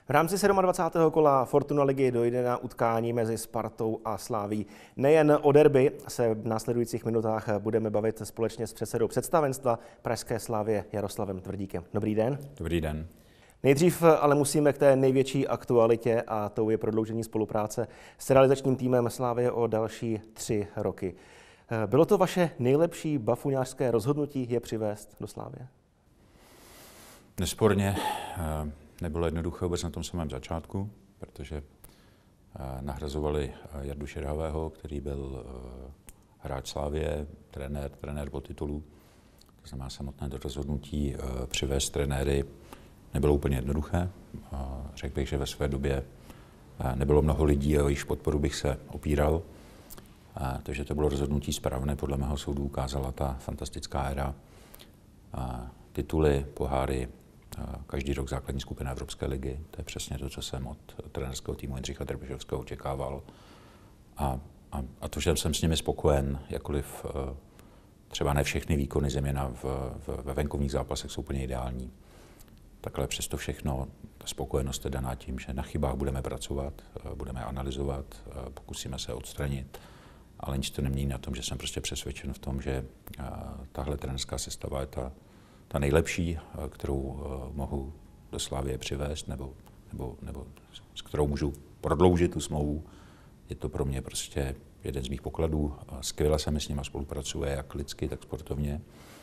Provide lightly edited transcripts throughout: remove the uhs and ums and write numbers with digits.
V rámci 27. kola Fortuna ligy dojde na utkání mezi Spartou a Slavií. Nejen o derby se v následujících minutách budeme bavit společně s předsedou představenstva pražské Slavie Jaroslavem Tvrdíkem. Dobrý den. Dobrý den. Nejdřív ale musíme k té největší aktualitě a tou je prodloužení spolupráce s realizačním týmem Slavie o další 3 roky. Bylo to vaše nejlepší bafuňářské rozhodnutí je přivést do Slavie? Nesporně nebylo jednoduché vůbec na tom samém začátku, protože nahrazovali Jardu Širhavého, který byl hráč Slavie, trenér po titulu. To znamená, samotné to rozhodnutí přivést trenéry nebylo úplně jednoduché. Řekl bych, že ve své době nebylo mnoho lidí, o jejichž podporu bych se opíral. Takže to bylo rozhodnutí správné, podle mého soudu ukázala ta fantastická éra. Tituly, poháry, každý rok základní skupina Evropské ligy. To je přesně to, co jsem od trenérského týmu Jindřicha Trpišovského očekával. A to, že jsem s nimi spokojen, jakkoliv třeba ne všechny výkony zejména ve venkovních zápasech jsou úplně ideální. Takhle přesto všechno, ta spokojenost je daná tím, že na chybách budeme pracovat, budeme analyzovat, pokusíme se odstranit, ale nic to nemění na tom, že jsem prostě přesvědčen v tom, že tahle trenérská sestava je ta nejlepší, kterou mohu do Slavie přivést, nebo s kterou můžu prodloužit tu smlouvu. Je to pro mě prostě jeden z mých pokladů. Skvěle se mi s nimi spolupracuje, jak lidsky, tak sportovně.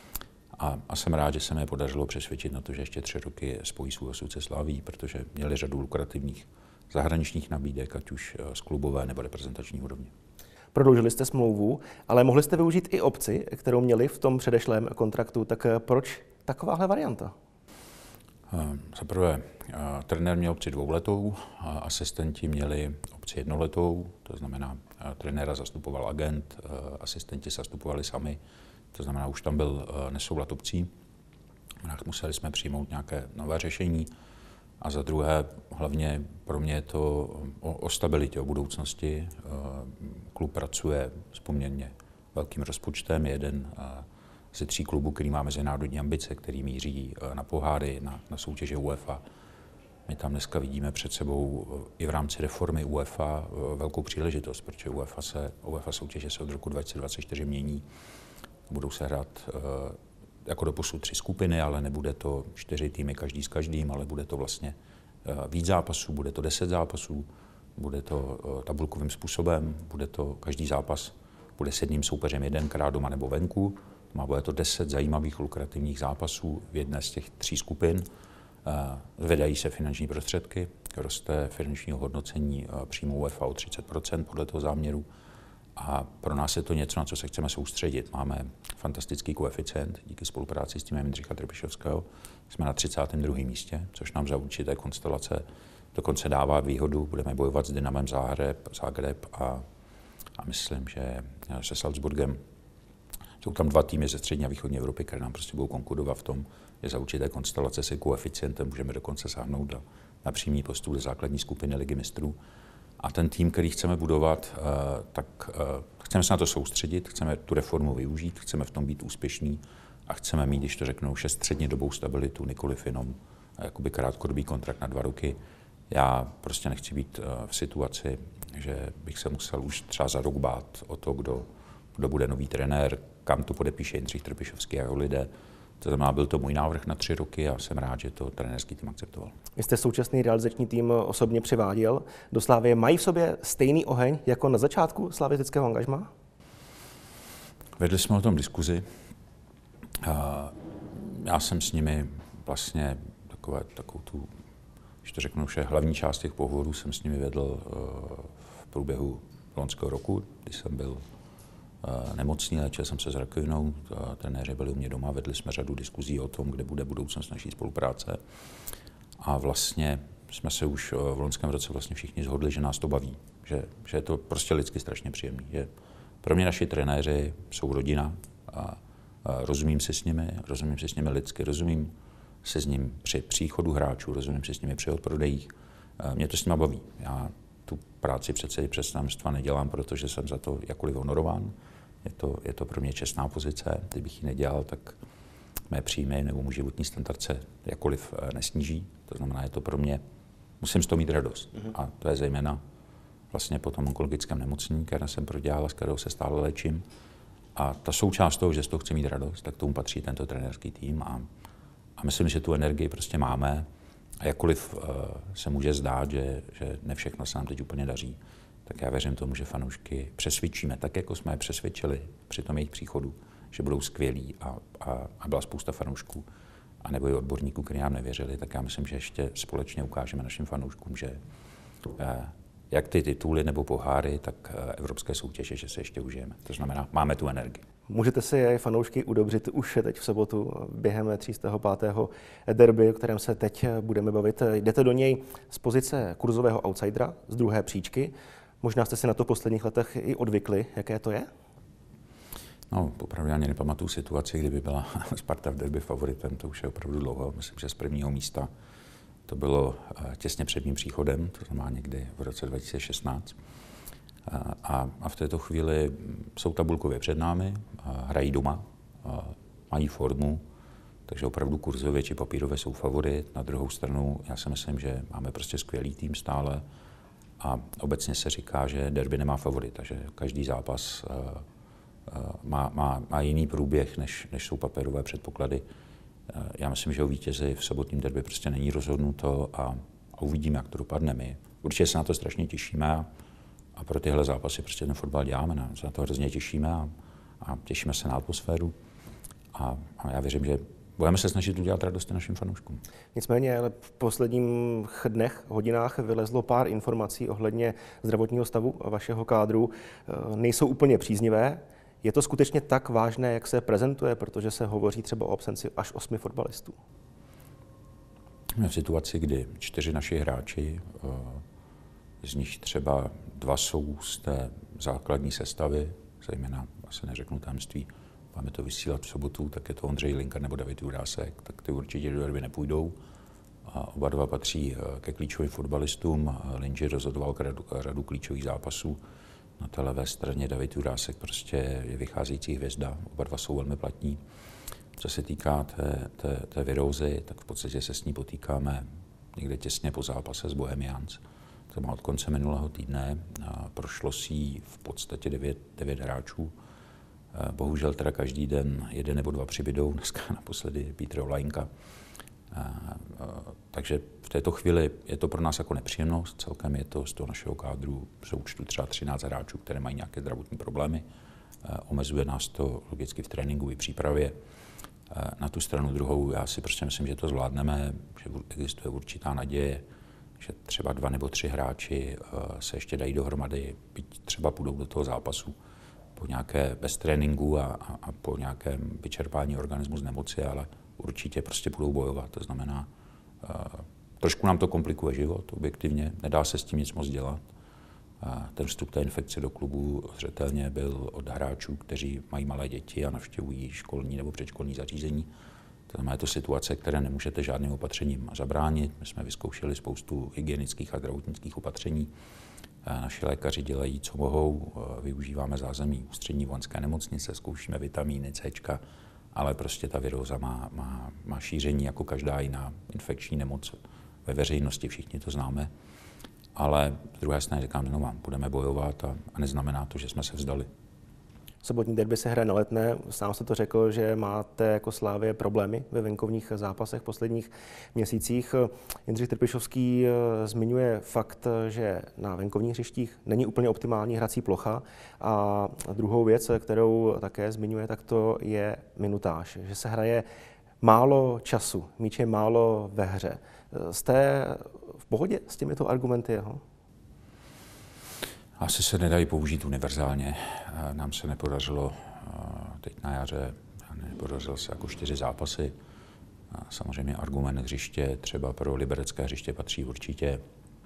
A jsem rád, že se mi podařilo přesvědčit na to, že ještě 3 roky spojí svůj osud se Slavií, protože měli řadu lukrativních zahraničních nabídek, ať už z klubové nebo reprezentační úrovně. Prodloužili jste smlouvu, ale mohli jste využít i opci, kterou měli v tom předešlém kontraktu. Tak proč takováhle varianta? Za prvé, trenér měl opci 2letou, asistenti měli opci 1letou, to znamená, trenéra zastupoval agent, asistenti zastupovali sami, to znamená, už tam byl nesoulad opcí. Museli jsme přijmout nějaké nové řešení. A za druhé, hlavně pro mě je to o stabilitě, o budoucnosti. Klub pracuje s poměrně velkým rozpočtem, je jeden ze 3 klubů, který má mezinárodní ambice, který míří na poháry, na soutěže UEFA. My tam dneska vidíme před sebou i v rámci reformy UEFA velkou příležitost, protože UEFA soutěže se od roku 2024 mění. Budou se hrát jako doposud 3 skupiny, ale nebude to 4 týmy každý s každým, ale bude to vlastně víc zápasů, bude to 10 zápasů, bude to tabulkovým způsobem, bude to každý zápas bude s jedním soupeřem jedenkrát doma nebo venku. Bude to 10 zajímavých lukrativních zápasů v jedné z těch 3 skupin. Zvedají se finanční prostředky, roste finanční hodnocení příjmu UEFA o 30% podle toho záměru. A pro nás je to něco, na co se chceme soustředit. Máme fantastický koeficient díky spolupráci s týmem Jindřicha Trpišovského. Jsme na 32. místě, což nám za určité konstelace dokonce dává výhodu. Budeme bojovat s Dynamem Zágreb a myslím, že se Salzburgem. Jsou tam 2 týmy ze střední a východní Evropy, které nám prostě budou konkurovat v tom, že za určité konstelace se koeficientem můžeme dokonce sáhnout na přímý postup do základní skupiny Ligy mistrů. A ten tým, který chceme budovat, tak chceme se na to soustředit, chceme tu reformu využít, chceme v tom být úspěšní a chceme mít, když to řeknou, střednědobou stabilitu, nikoliv jenom jakoby krátkodobý kontrakt na 2 roky. Já prostě nechci být v situaci, že bych se musel už třeba za rok bát o to, kdo bude nový trenér, kam to podepíše Jindřich Trpišovský a jeho lidé. To znamená, byl to můj návrh na 3 roky a jsem rád, že to trenérský tým akceptoval. Vy jste současný realizační tým osobně přiváděl do Slavie. Mají v sobě stejný oheň jako na začátku slavistického angažmá? Vedli jsme o tom diskuzi. Já jsem s nimi vlastně takovou tu, když to řeknu, že hlavní část těch pohovorů jsem s nimi vedl v průběhu loňského roku, kdy jsem byl nemocný, léčil jsem se s rakovinou, trenéři byli u mě doma, vedli jsme řadu diskuzí o tom, kde bude budoucnost naší spolupráce. A vlastně jsme se už v loňském roce vlastně všichni shodli, že nás to baví, že je to prostě lidsky strašně příjemný. Že pro mě naši trenéři jsou rodina a rozumím si s nimi lidsky, rozumím se s ním při příchodu hráčů, rozumím si s nimi při odprodejích. Mě to s nimi baví. Já tu práci předsedy představenstva nedělám, protože jsem za to jakkoliv honorován. Je to pro mě čestná pozice. Kdybych ji nedělal, tak mé příjmy nebo můj životní standard se jakkoliv nesníží. To znamená, je to pro mě musím z toho mít radost. A to je zejména vlastně po tom onkologickém nemocnění, které jsem prodělal, s kterou se stále léčím. A ta součást toho, že z toho chci mít radost, tak tomu patří tento trenérský tým a myslím, že tu energii prostě máme. A jakkoliv se může zdát, že ne všechno se nám teď úplně daří, tak já věřím tomu, že fanoušky přesvědčíme, tak jako jsme je přesvědčili při tom jejich příchodu, že budou skvělí a byla spousta fanoušků a nebo i odborníků, kteří nám nevěřili, tak já myslím, že ještě společně ukážeme našim fanouškům, že jak ty tituly nebo poháry, tak evropské soutěže, že se ještě užijeme. To znamená, máme tu energii. Můžete si fanoušky udobřit už teď v sobotu během 305. derby, o kterém se teď budeme bavit. Jdete do něj z pozice kurzového outsidera, z druhé příčky. Možná jste si na to v posledních letech i odvykli. Jaké to je? No, popravdě ani nepamatuju situaci, kdyby byla Sparta v derby favoritem, to už je opravdu dlouho. Myslím, že z prvního místa to bylo těsně před mým příchodem, to znamená někdy v roce 2016. A v této chvíli jsou tabulkově před námi, hrají doma, mají formu, takže opravdu kurzově či papírově jsou favorit. Na druhou stranu já si myslím, že máme prostě skvělý tým stále a obecně se říká, že derby nemá favorita, že každý zápas má jiný průběh, než jsou papírové předpoklady. Já myslím, že o vítězi v sobotním derby prostě není rozhodnuto a uvidíme, jak to dopadne. My určitě se na to strašně těšíme a pro tyhle zápasy prostě ten fotbal děláme. Se na to hrozně těšíme a těšíme se na atmosféru. A já věřím, že budeme se snažit udělat radost našim fanouškům. Nicméně, ale v posledních dnech, hodinách vylezlo pár informací ohledně zdravotního stavu vašeho kádru. Nejsou úplně příznivé. Je to skutečně tak vážné, jak se prezentuje, protože se hovoří třeba o absenci až 8 fotbalistů? Jsme v situaci, kdy 4 naši hráči, z nich třeba 2 jsou z té základní sestavy, zejména, asi neřeknu tajemství, máme to vysílat v sobotu, tak je to Ondřej Linka nebo David Jurásek, tak ty určitě do derby nepůjdou. A oba dva patří ke klíčovým fotbalistům. Linži rozhodoval řadu klíčových zápasů. Na té levé straně David Jurásek prostě je vycházející hvězda, oba dva jsou velmi platní. Co se týká té virózy, tak v podstatě se s ní potýkáme někde těsně po zápase s Bohemians. To má od konce minulého týdne. Prošlo si v podstatě 9 hráčů. Bohužel teda každý den 1 nebo 2 přibydou, dneska naposledy Petr Olajnka. Takže v této chvíli je to pro nás jako nepříjemnost. Celkem je to z toho našeho kádru součtu třeba 13 hráčů, které mají nějaké zdravotní problémy. Omezuje nás to logicky v tréninku i přípravě. Na tu stranu druhou já si prostě myslím, že to zvládneme, že existuje určitá naděje, že třeba 2 nebo 3 hráči se ještě dají dohromady, byť třeba půjdou do toho zápasu po nějaké bez tréninku a po nějakém vyčerpání organismu z nemoci, ale určitě prostě budou bojovat. To znamená, trošku nám to komplikuje život, objektivně, nedá se s tím nic moc dělat. Ten vstup té infekce do klubu zřetelně byl od hráčů, kteří mají malé děti a navštěvují školní nebo předškolní zařízení. To znamená, je to situace, které nemůžete žádným opatřením zabránit. My jsme vyzkoušeli spoustu hygienických a zdravotnických opatření. Naši lékaři dělají, co mohou. Využíváme zázemí Ústřední vojenské nemocnice, zkoušíme vitamíny, Cčka, ale prostě ta viróza má šíření jako každá jiná infekční nemoc. Ve veřejnosti všichni to známe. Ale z druhé strany říkám znovu, budeme bojovat a neznamená to, že jsme se vzdali. Sobotní derby se hraje na Letné. Sám jste to řekl, že máte jako Slavie problémy ve venkovních zápasech v posledních měsících. Jindřich Trpišovský zmiňuje fakt, že na venkovních hřištích není úplně optimální hrací plocha. A druhou věc, kterou také zmiňuje, tak to je minutáž. Že se hraje málo času, míč je málo ve hře. Jste v pohodě s těmito argumenty jeho? Asi se nedají použít univerzálně. Nám se nepodařilo teď na jaře, nepodařilo se jako 4 zápasy. Samozřejmě argument hřiště, třeba pro liberecké hřiště patří určitě.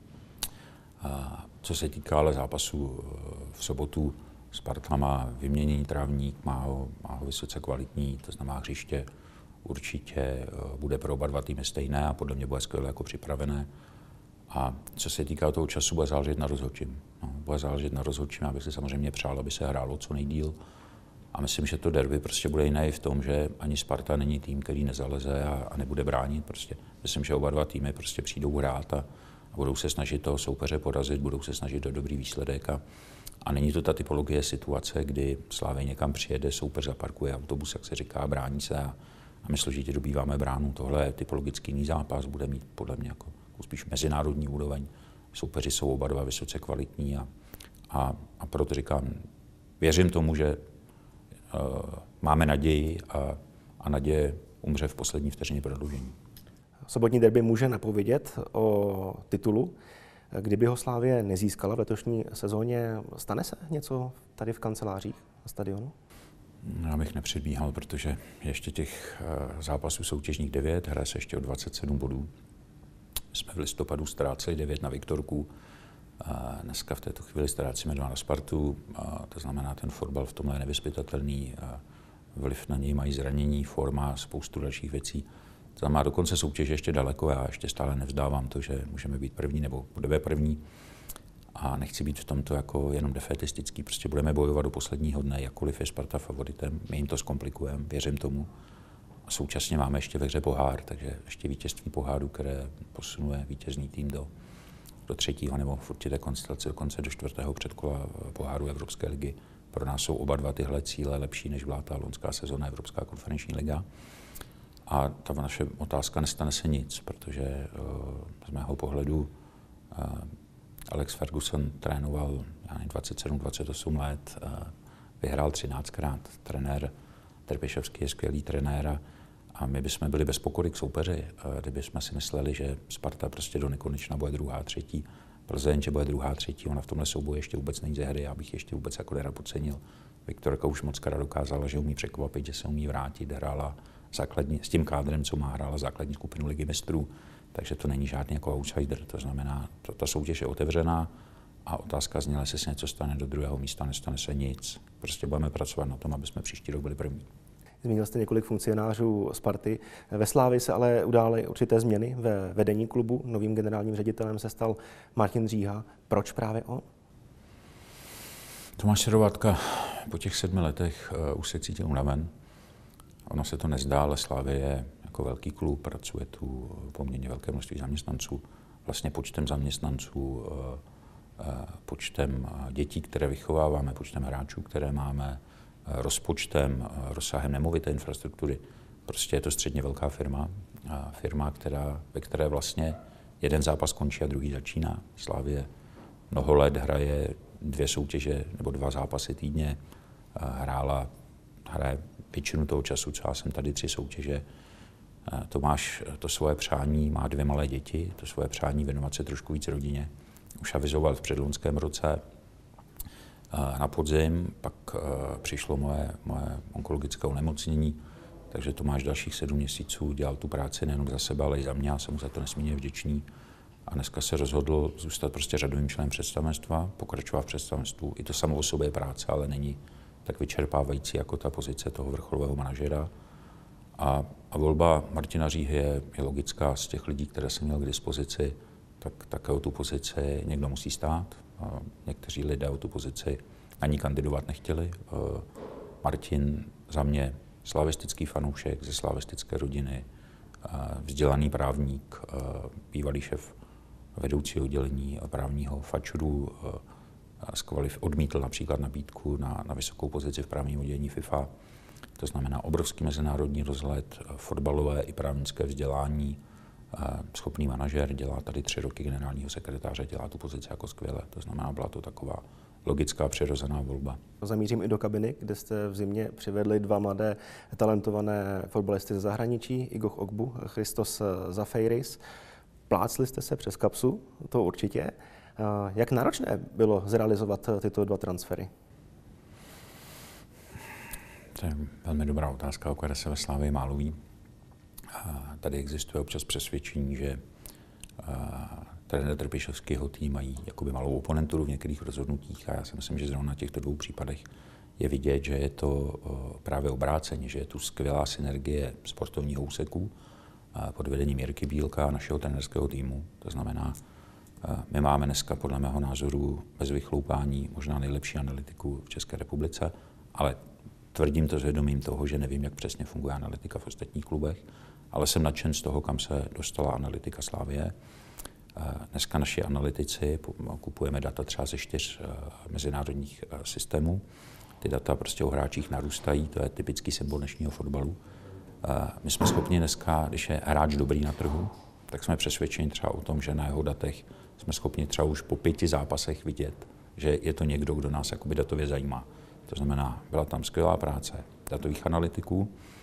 Co se týká ale zápasu v sobotu, Sparta má vyměněný trávník, má ho vysoce kvalitní, to znamená hřiště určitě bude pro oba dva týmy stejné a podle mě bude skvěle jako připravené. A co se týká toho času, bude záležet na rozhodčím. Bude záležet na rozhodčím, abych si samozřejmě přál, aby se hrálo co nejdýl. A myslím, že to derby prostě bude jiné v tom, že ani Sparta není tým, který nezaleze a nebude bránit. Prostě myslím, že oba dva týmy prostě přijdou hrát a budou se snažit toho soupeře porazit, budou se snažit o dobrý výsledek. A není to ta typologie situace, kdy Slavia někam přijede, soupeř zaparkuje autobus, jak se říká, brání se a my složitě dobýváme bránu. Tohle je typologický jiný zápas, bude mít podle mě jako spíš mezinárodní úroveň. Soupeři jsou oba dva vysoce kvalitní a proto říkám, věřím tomu, že máme naději a naděje umře v poslední vteřině prodloužení. Sobotní derby může napovědět o titulu. Kdyby ho Slavie nezískala v letošní sezóně, stane se něco tady v kancelářích na stadionu? Já bych nepředbíhal, protože ještě těch zápasů soutěžních 9, hraje se ještě o 27 bodů. Jsme v listopadu ztráceli 9 na Viktorku, dneska v této chvíli ztrácíme 2 na Spartu, to znamená, ten fotbal v tomhle je nevyzpytatelný, vliv na něj mají zranění, forma, spoustu dalších věcí. To znamená, do konce soutěže ještě daleko, já ještě stále nevzdávám to, že můžeme být první nebo budeme první. A nechci být v tomto jako jenom defetistický, prostě budeme bojovat do posledního dne, jakkoliv je Sparta favoritem, my jim to zkomplikujeme, věřím tomu. A současně máme ještě ve hře pohár, takže ještě vítězství poháru, které posunuje vítězný tým do třetího nebo v určité konstelaci dokonce do 4. předkola poháru Evropské ligy. Pro nás jsou oba dva tyhle cíle lepší, než byla ta loňská sezóna Evropská konferenční liga. A ta naše otázka nestane se nic, protože z mého pohledu Alex Ferguson trénoval 27-28 let, vyhrál 13krát, trenér Trpišovský je skvělý trenér a my bychom byli bez pokory k soupeři, kdybychom si mysleli, že Sparta prostě do nekonečna bude druhá, třetí, Plzeň, že bude druhá, třetí, ona v tomhle souboji ještě vůbec není ze hry, já bych ještě vůbec jako nerad podcenil. Viktorka už mockrát dokázala, že umí překvapit, že se umí vrátit, hrála základní, s tím kádrem, co má, hrála základní skupinu Ligy mistrů, takže to není žádný jako outsider, to znamená, ta soutěž je otevřená a otázka zněla, jestli se něco stane do druhého místa, nestane se nic. Prostě budeme pracovat na tom, aby jsme příští rok byli první. Zmínil jste několik funkcionářů Sparty. Ve Slavii se ale udály určité změny ve vedení klubu. Novým generálním ředitelem se stal Martin Říha. Proč právě on? Tomáš Serovátka po těch 7 letech už se cítil unaven. Ono se to nezdá, ale Slavie je jako velký klub, pracuje tu poměrně velké množství zaměstnanců. Vlastně počtem zaměstnanců, počtem dětí, které vychováváme, počtem hráčů, které máme, rozpočtem, rozsahem nemovité infrastruktury. Prostě je to středně velká firma, ve které vlastně jeden zápas končí a druhý začíná. Slavie mnoho let hraje 2 soutěže nebo 2 zápasy týdně, hraje většinu toho času, co já jsem tady, 3 soutěže. Tomáš to svoje přání, má 2 malé děti, to svoje přání věnovat se trošku víc rodině. Už avizoval v předloňském roce na podzim, pak přišlo moje onkologické onemocnění, takže Tomáš dalších 7 měsíců dělal tu práci nejenom za sebe, ale i za mě, já jsem mu za to nesmírně vděčný. A dneska se rozhodl zůstat prostě řadovým členem představenstva, pokračovat v představenstvu. I to samo o sobě je práce, ale není tak vyčerpávající jako ta pozice toho vrcholového manažera. A volba Martina Říhy je logická z těch lidí, které jsem měl k dispozici, tak také o tu pozici někdo musí stát. Někteří lidé o tu pozici ani kandidovat nechtěli. Martin za mě slavistický fanoušek ze slavistické rodiny, vzdělaný právník, bývalý šéf vedoucího oddělení právního FAČRu, odmítl například nabídku na vysokou pozici v právním oddělení FIFA. To znamená obrovský mezinárodní rozhled, fotbalové i právnické vzdělání, schopný manažer, dělá tady 3 roky generálního sekretáře, dělá tu pozici jako skvěle. To znamená, byla to taková logická, přirozená volba. Zamířím i do kabiny, kde jste v zimě přivedli 2 mladé talentované fotbalisty ze zahraničí, Igoch Ogbu, Christos Zafeiris. Plácli jste se přes kapsu, to určitě. Jak náročné bylo zrealizovat tyto 2 transfery? To je velmi dobrá otázka, o které se ve Slavii málo ví. Tady existuje občas přesvědčení, že trenér Trpišovského tým mají jakoby malou oponenturu v některých rozhodnutích a já si myslím, že zrovna na těchto 2 případech je vidět, že je to právě obráceně, že je tu skvělá synergie sportovního úseku pod vedením Jirky Bílka a našeho trenérského týmu. To znamená, my máme dneska podle mého názoru bez vychloupání možná nejlepší analytiku v České republice, ale tvrdím to s vědomím toho, že nevím, jak přesně funguje analytika v ostatních klubech, ale jsem nadšen z toho, kam se dostala analytika Slavie. Dneska naši analytici kupujeme data třeba ze 4 mezinárodních systémů. Ty data prostě o hráčích narůstají, to je typický symbol dnešního fotbalu. My jsme schopni dneska, když je hráč dobrý na trhu, tak jsme přesvědčeni třeba o tom, že na jeho datech jsme schopni třeba už po 5 zápasech vidět, že je to někdo, kdo nás jakoby datově zajímá. To znamená, byla tam skvělá práce datových analytiků,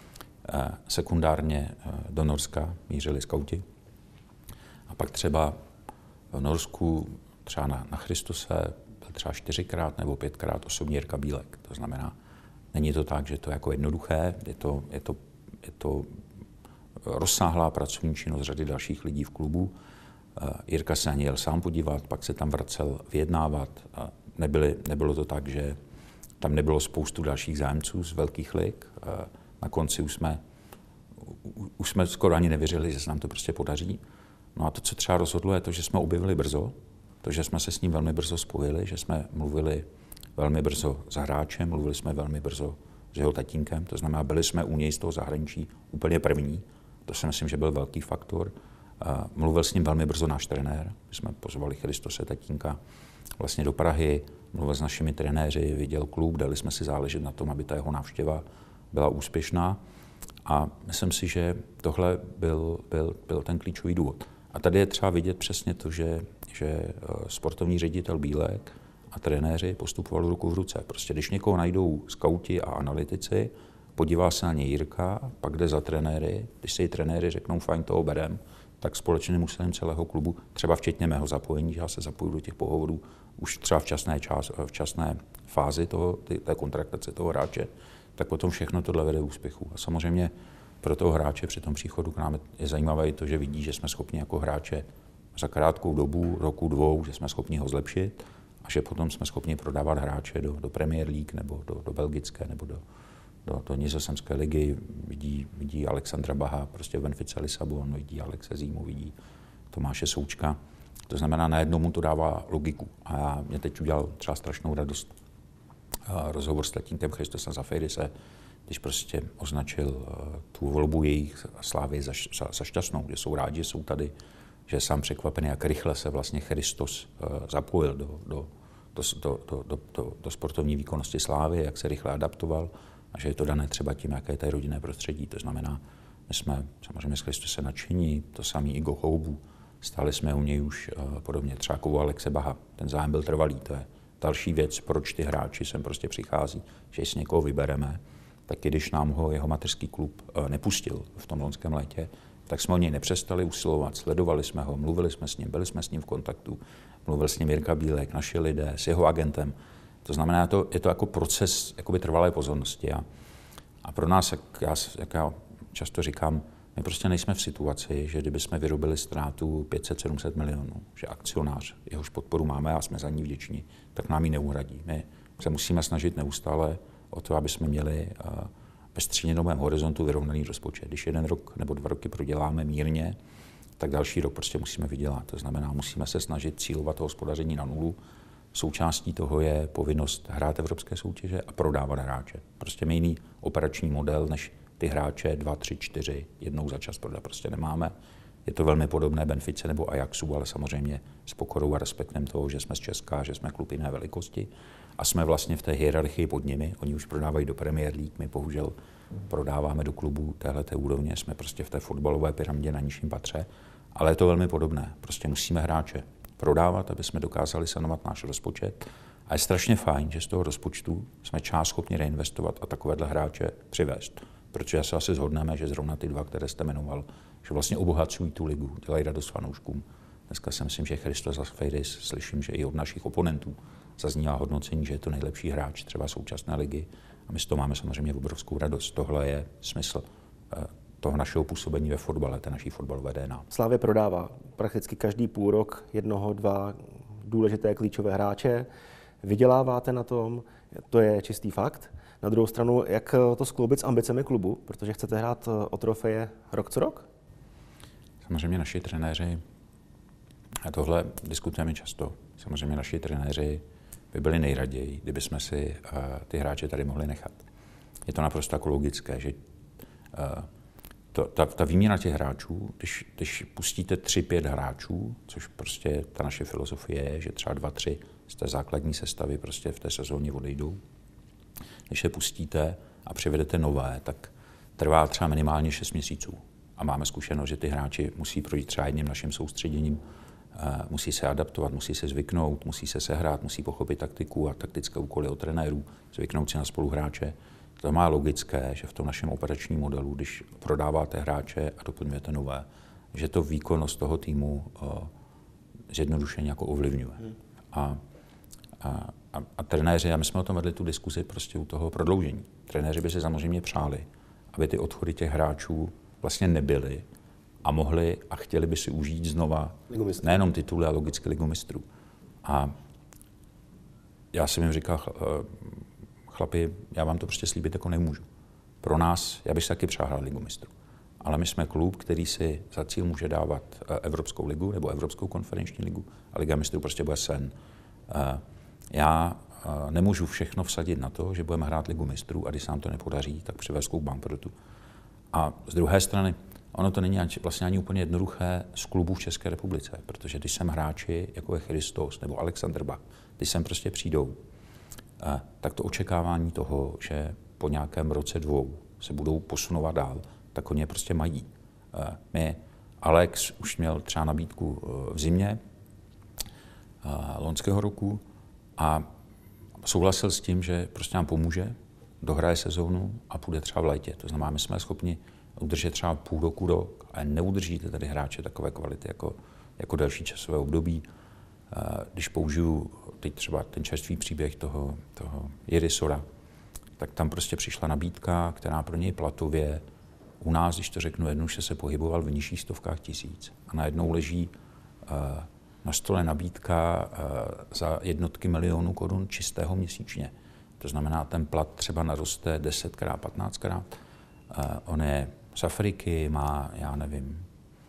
sekundárně do Norska mířili skauti a pak třeba v Norsku třeba na Christuse byl třeba 4x nebo 5x osobní Jirka Bílek. To znamená, není to tak, že to je jako jednoduché, je to rozsáhlá pracovní činnost řady dalších lidí v klubu. Jirka se na něj jel sám podívat, pak se tam vracel vyjednávat. Nebylo to tak, že tam nebylo spoustu dalších zájemců z velkých lig. Na konci už jsme skoro ani nevěřili, že se nám to prostě podaří. No a to, co třeba rozhodlo, je to, že jsme objevili brzo, to, že jsme se s ním velmi brzo spojili, že jsme mluvili velmi brzo s hráčem, mluvili jsme velmi brzo s jeho tatínkem, to znamená, byli jsme u něj z toho zahraničí úplně první, to si myslím, že byl velký faktor. Mluvil s ním velmi brzo náš trenér, my jsme pozvali Christose tatínka vlastně do Prahy, mluvil s našimi trenéři, viděl klub, dali jsme si záležet na tom, aby ta jeho návštěva byla úspěšná a myslím si, že tohle byl ten klíčový důvod. A tady je třeba vidět přesně to, že sportovní ředitel Bílek a trenéři postupovali ruku v ruce. Prostě když někoho najdou skauti a analytici, podívá se na něj Jirka, pak jde za trenéry, když se jí trenéři řeknou fajn, toho berem, tak společným úsilím celého klubu, třeba včetně mého zapojení, že já se zapoju do těch pohovorů už třeba v časné fázi té kontraktace toho hráče, tak potom všechno tohle vede k úspěchu. A samozřejmě pro toho hráče při tom příchodu k nám je zajímavé i to, že vidí, že jsme schopni jako hráče za krátkou dobu, roku, 2, že jsme schopni ho zlepšit a že potom jsme schopni prodávat hráče do Premier League nebo do belgické nebo do nizozemské ligy. Vidí Alexandra Baha prostě v Benfice Lisabon, vidí Alexe Zímu, vidí Tomáše Součka. To znamená, najednou mu to dává logiku. A mě teď udělal třeba strašnou radost rozhovor s tatínkem Christose Zafiridise, když prostě označil tu volbu jejich Slávy za šťastnou, že jsou rádi, že jsou tady, že je sám překvapený, jak rychle se vlastně Christos zapojil do sportovní výkonnosti Slávy, jak se rychle adaptoval a že je to dané třeba tím, jaké je to rodinné prostředí. To znamená, my jsme samozřejmě s Christosem nadšení, to samý Igo Houbu, stáli jsme u něj už podobně třeba jako u Alexe Baha. Ten zájem byl trvalý, to je další věc, proč ty hráči sem prostě přichází, že si někoho vybereme, tak i když nám ho jeho mateřský klub nepustil v tom loňském létě, tak jsme o něj nepřestali usilovat, sledovali jsme ho, mluvili jsme s ním, byli jsme s ním v kontaktu, mluvil s ním Jirka Bílek, naši lidé, s jeho agentem. To znamená, je to jako proces jakoby trvalé pozornosti. A pro nás, jak já často říkám, my prostě nejsme v situaci, že kdyby jsme vyrobili ztrátu 500-700 milionů, že akcionář, jehož podporu máme a jsme za ní vděční, tak nám ji neuhradí. My se musíme snažit neustále o to, aby jsme měli ve střednědobém horizontu vyrovnaný rozpočet. Když 1 rok nebo 2 roky proděláme mírně, tak další rok prostě musíme vydělat. To znamená, musíme se snažit cílovat to hospodaření na nulu. Součástí toho je povinnost hrát evropské soutěže a prodávat hráče. Prostě my jiný operační model, než ty hráče 2, 3, 4 jednou za čas prodat prostě nemáme. Je to velmi podobné Benfice nebo Ajaxu, ale samozřejmě s pokorou a respektem toho, že jsme z Česka, že jsme klub jiné velikosti a jsme vlastně v té hierarchii pod nimi. Oni už prodávají do Premier League, my bohužel prodáváme do klubu téhleté úrovně, jsme prostě v té fotbalové pyramidě na nižším patře, ale je to velmi podobné. Prostě musíme hráče prodávat, aby jsme dokázali sanovat náš rozpočet. A je strašně fajn, že z toho rozpočtu jsme část schopni reinvestovat a takovéhle hráče přivést. Protože se asi shodneme, že zrovna ty 2, které jste jmenoval, že vlastně obohacují tu ligu, dělají radost fanouškům. Dneska si myslím, že Christos Zafiridis, slyším, že i od našich oponentů zaznívá hodnocení, že je to nejlepší hráč třeba současné ligy. A my z toho máme samozřejmě obrovskou radost. Tohle je smysl toho našeho působení ve fotbale, té naší fotbalové DNA. Slavia prodává prakticky každý půlrok 1, 2 důležité klíčové hráče. Vyděláváte na tom, to je čistý fakt. Na druhou stranu, jak to skloubit s ambicemi klubu, protože chcete hrát o trofeje rok co rok? Samozřejmě naši trenéři, a tohle diskutujeme často, samozřejmě naši trenéři by byli nejraději, kdyby jsme si ty hráče tady mohli nechat. Je to naprosto jako logické, že ta výměna těch hráčů, když pustíte 3-5 hráčů, což prostě ta naše filozofie je, že třeba 2-3 z té základní sestavy prostě v té sezóně odejdou, když je pustíte a přivedete nové, tak trvá třeba minimálně 6 měsíců. A máme zkušenost, že ty hráči musí projít třeba jedním naším soustředěním, musí se adaptovat, musí se zvyknout, musí se sehrát, musí pochopit taktiku a taktické úkoly od trenérů, zvyknout si na spoluhráče. To má logické, že v tom našem operačním modelu, když prodáváte hráče a doplňujete nové, že to výkonnost toho týmu zjednodušeně jako ovlivňuje. A trenéři, a my jsme o tom vedli tu diskuzi prostě u toho prodloužení. Trenéři by si samozřejmě přáli, aby ty odchody těch hráčů vlastně nebyly a mohli a chtěli by si užít znova nejenom tituly, ale logicky Ligu mistrů. A já jsem jim říkal, chlapi, já vám to prostě slíbit jako nemůžu. Pro nás, já bych si taky přál hrát Ligu mistrů. Ale my jsme klub, který si za cíl může dávat Evropskou ligu nebo Evropskou konferenční ligu a Liga mistrů prostě bude sen. Já nemůžu všechno vsadit na to, že budeme hrát Ligu mistrů a když se nám to nepodaří, tak přivést k bankrotu. A z druhé strany, ono to není vlastně ani úplně jednoduché z klubů v České republice, protože když sem hráči, jako je Christos nebo Alexander Bach, když sem prostě přijdou, tak to očekávání toho, že po nějakém roce 2 se budou posunovat dál, tak oni je prostě mají. Alex už měl třeba nabídku v zimě loňského roku a souhlasil s tím, že prostě nám pomůže, dohraje sezónu a půjde třeba v létě. To znamená, my jsme schopni udržet třeba půl roku, rok, ale neudržíte tady hráče takové kvality jako delší časové období. Když použiju teď třeba ten čerstvý příběh toho Jiry Sora, tak tam prostě přišla nabídka, která pro něj platově u nás, když to řeknu jednoduše, se pohyboval v nižších stovkách tisíc. A najednou leží na stole nabídka za jednotky milionů korun čistého měsíčně. To znamená, ten plat třeba naroste 10krát, 15krát. On je z Afriky, má, já nevím,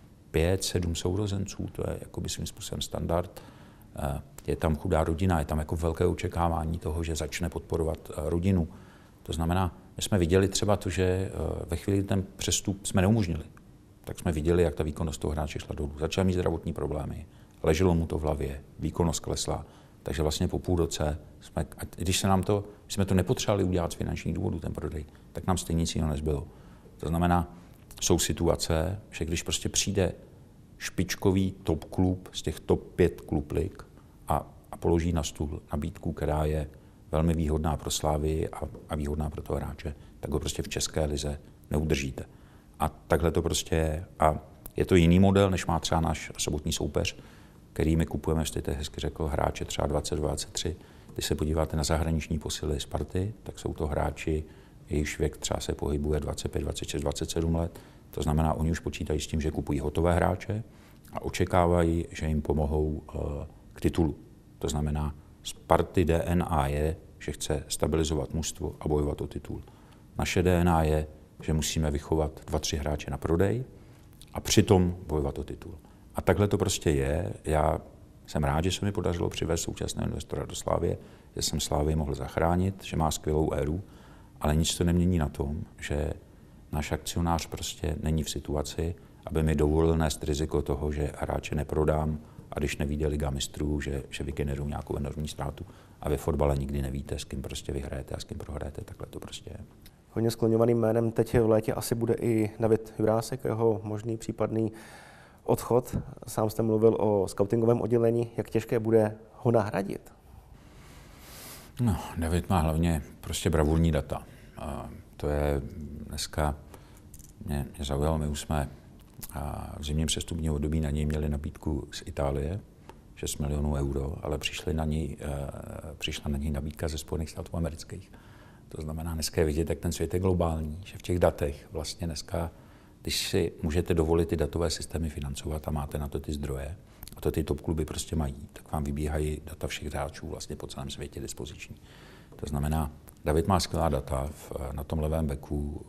5-7 sourozenců, to je jakoby svým způsobem standard. Je tam chudá rodina, je tam jako velké očekávání toho, že začne podporovat rodinu. To znamená, my jsme viděli třeba to, že ve chvíli, kdy ten přestup jsme neumožnili, tak jsme viděli, jak ta výkonnost toho hráče šla dolů. Začal mít zdravotní problémy, leželo mu to v hlavě, výkonnost klesla, takže vlastně po půl roce když jsme to nepotřebovali udělat z finančních důvodů, ten prodej, tak nám stejně nic jiného nezbylo. To znamená, jsou situace, že když prostě přijde špičkový top klub z těch top 5 klub lig a položí na stůl nabídku, která je velmi výhodná pro Slávii a výhodná pro toho hráče, tak ho prostě v české lize neudržíte. A takhle to prostě je. A je to jiný model, než má třeba náš sobotní soupeř, který my kupujeme, jste hezky řekl, hráče třeba 20-23. Když se podíváte na zahraniční posily Sparty, tak jsou to hráči, jejichž věk třeba se pohybuje 25, 26, 27 let. To znamená, oni už počítají s tím, že kupují hotové hráče a očekávají, že jim pomohou k titulu. To znamená, Sparty DNA je, že chce stabilizovat mužstvo a bojovat o titul. Naše DNA je, že musíme vychovat 2-3 hráče na prodej a přitom bojovat o titul. A takhle to prostě je. Já jsem rád, že se mi podařilo přivést současného investora do Slávie, že jsem Slávii mohl zachránit, že má skvělou éru, ale nic to nemění na tom, že náš akcionář prostě není v situaci, aby mi dovolil nést riziko toho, že hráče neprodám a když nevíde Liga mistrů, že vygenerují nějakou enormní ztrátu. A ve fotbale nikdy nevíte, s kým prostě vyhrajete a s kým prohrajete, takhle to prostě je. Hodně skloňovaným jménem teď v létě asi bude i David Jurásek, jeho možný případný odchod. Sám jste mluvil o skautingovém oddělení. Jak těžké bude ho nahradit? No, David má hlavně prostě bravurní data. A to je dneska, mě zaujalo, my už jsme v zimním přestupním období na něj měli nabídku z Itálie, 6 milionů euro, ale přišla na něj nabídka ze Spojených států amerických. To znamená, dneska je vidět, jak ten svět je globální, že v těch datech vlastně dneska, když si můžete dovolit ty datové systémy financovat a máte na to ty zdroje, a to ty top kluby prostě mají, tak vám vybíhají data všech hráčů vlastně po celém světě dispoziční. To znamená, David má skvělá data na tom levém beku,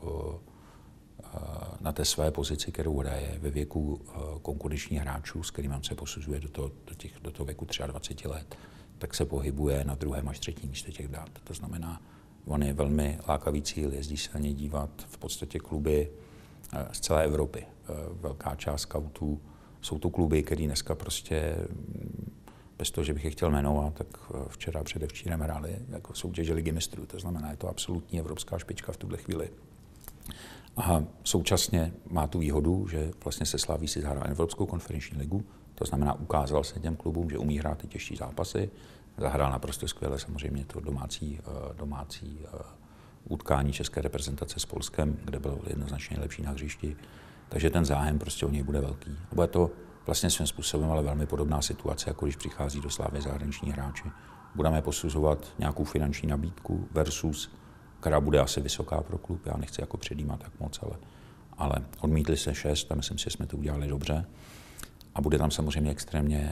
na té své pozici, kterou hraje ve věku konkurenčních hráčů, s kterými on se posuzuje do toho věku 23 let, tak se pohybuje na 2. až 3. místě těch dat. To znamená, on je velmi lákavý cíl, jezdí se na něj dívat v podstatě kluby z celé Evropy. Velká část skautů jsou to kluby, které dneska prostě, bez toho, že bych je chtěl jmenovat, tak včera předevčírem hráli jako soutěže Ligy mistrů. To znamená, je to absolutní evropská špička v tuhle chvíli. A současně má tu výhodu, že vlastně se Slaví si zahrál Evropskou konferenční ligu, to znamená, ukázal se těm klubům, že umí hrát ty těžší zápasy, zahrál naprosto skvěle samozřejmě to domácí utkání české reprezentace s Polskem, kde byl jednoznačně nejlepší na hřišti, takže ten zájem prostě o něj bude velký. Bude to vlastně svým způsobem ale velmi podobná situace, jako když přichází do Slávy zahraniční hráči. Budeme posuzovat nějakou finanční nabídku versus, která bude asi vysoká pro klub, já nechci jako předjímat tak moc, ale odmítli se 6 a myslím si, že jsme to udělali dobře. A bude tam samozřejmě extrémně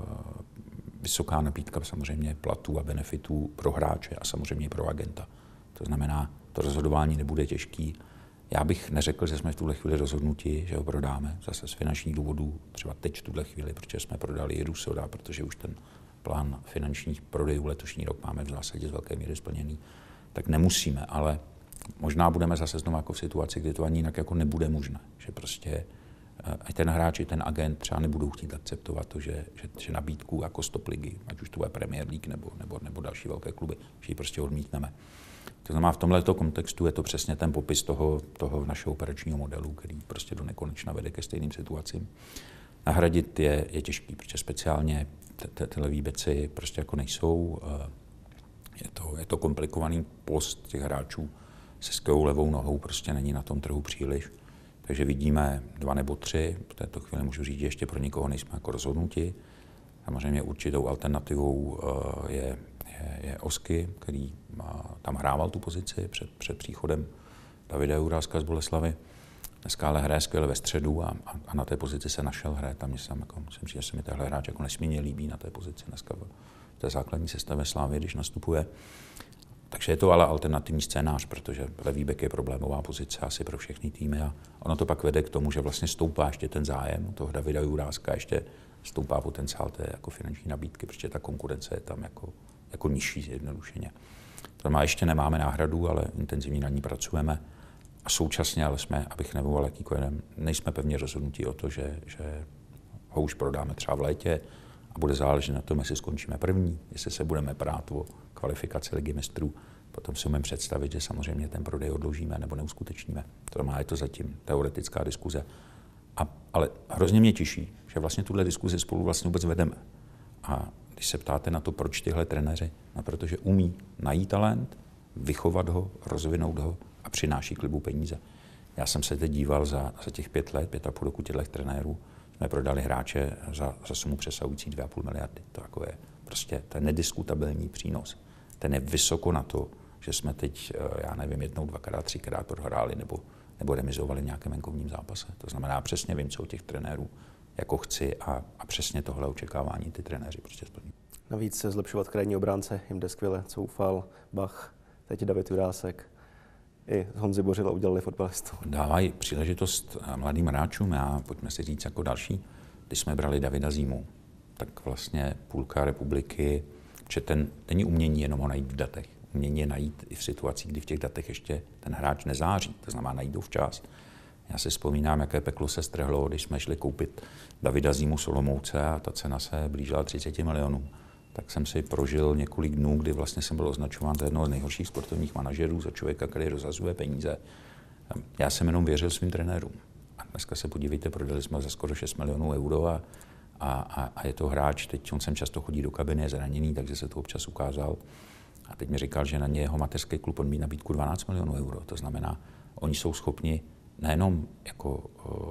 vysoká nabídka samozřejmě platů a benefitů pro hráče a samozřejmě i pro agenta. To znamená, to rozhodování nebude těžký. Já bych neřekl, že jsme v tuhle chvíli rozhodnuti, že ho prodáme, zase z finančních důvodů, třeba teď v tuhle chvíli, protože jsme prodali i Rusoda, protože už ten plán finančních prodejů letošní rok máme v zásadě z velké míry splněný, tak nemusíme, ale možná budeme zase znovu jako v situaci, kdy to ani jinak jako nebude možné, že prostě ať ten hráč i ten agent třeba nebudou chtít akceptovat to, že nabídku jako stop ligy, ať už to bude Premier League nebo další velké kluby, že ji prostě odmítneme. To znamená, v tomto kontextu je to přesně ten popis toho našeho operačního modelu, který prostě do nekonečna vede ke stejným situacím. Nahradit je těžký, protože speciálně tyhle výběci prostě jako nejsou. Je to komplikovaný post těch hráčů se skvělou levou nohou, prostě není na tom trhu příliš. Takže vidíme 2 nebo 3, v této chvíli můžu říct, že ještě pro nikoho nejsme jako rozhodnuti. Samozřejmě určitou alternativou je Osky, který tam hrával tu pozici před příchodem Davida Juráska z Boleslavy. Dneska ale hraje skvěle ve středu a na té pozici se našel hraje. Tam musím říct, že se mi tenhle hráč jako nesmírně líbí na té pozici dneska v té základní sestavě Slávy, když nastupuje. Takže je to ale alternativní scénář, protože levý bek je problémová pozice asi pro všechny týmy a ono to pak vede k tomu, že vlastně stoupá ještě ten zájem toho Davida Juráska, ještě stoupá potenciál té jako finanční nabídky, protože ta konkurence je tam jako nižší zjednodušeně. To znamená, ještě nemáme náhradu, ale intenzivně na ní pracujeme a současně, ale jsme, abych nebyl jakýkoliv, nejsme pevně rozhodnutí o to, že ho už prodáme třeba v létě a bude záležet na tom, jestli skončíme první, jestli se budeme prát o kvalifikaci Ligy mistrů. Potom si umím představit, že samozřejmě ten prodej odložíme nebo neuskutečníme. To znamená, je to zatím teoretická diskuze. Ale hrozně mě těší, že vlastně tuhle diskuzi spolu vlastně vůbec vedeme. A když se ptáte na to, proč tyhle trenéři, no protože umí najít talent, vychovat ho, rozvinout ho a přináší klubu peníze. Já jsem se teď díval za těch 5 let, 5,5 roku těchto trenérů, jsme prodali hráče za sumu přesahující 2,5 miliardy. To jako je prostě ten nediskutabilní přínos. Ten je vysoko na to, že jsme teď, já nevím, 1, 2krát, 3krát prohráli nebo remizovali v nějakém venkovním zápase. To znamená, přesně vím, co u těch trenérů jako chci a přesně tohle očekávání ty trenéři prostě splní. Navíc se zlepšovat krajní obránce jim jde skvěle. Coufal, Bach, teď David Jurásek. I Honzi Bořila udělali fotbalistu. Dávají příležitost mladým hráčům. Pojďme si říct jako další, když jsme brali Davida Zímu, tak vlastně půlka republiky, že není umění jenom ho najít v datech. Umění je najít i v situacích, kdy v těch datech ještě ten hráč nezáří, to znamená najít ho včas. Já si vzpomínám, jaké peklo se strhlo, když jsme šli koupit Davida Zímu z Olomouce a ta cena se blížila 30 milionů. Tak jsem si prožil několik dnů, kdy vlastně jsem byl označován za jednoho z nejhorších sportovních manažerů, za člověka, který rozhazuje peníze. Já jsem jenom věřil svým trenérům. A dneska se podívejte, prodali jsme za skoro 6 milionů euro a je to hráč, teď on sem často chodí do kabiny, je zraněný, takže se to občas ukázal. A teď mi říkal, že na ně jeho mateřský klub odmí nabídku 12 milionů euro. To znamená, oni jsou schopni nejenom jako